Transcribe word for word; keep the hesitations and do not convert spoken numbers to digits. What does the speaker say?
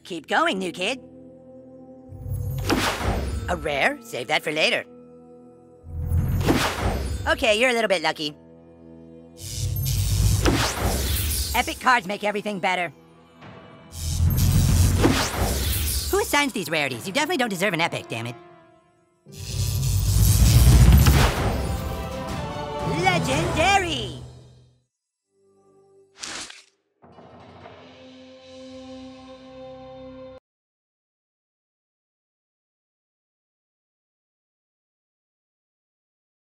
Keep going, new kid. A rare? Save that for later. Okay, you're a little bit lucky. Epic cards make everything better. Who assigns these rarities? You definitely don't deserve an epic, damn it. Legendary!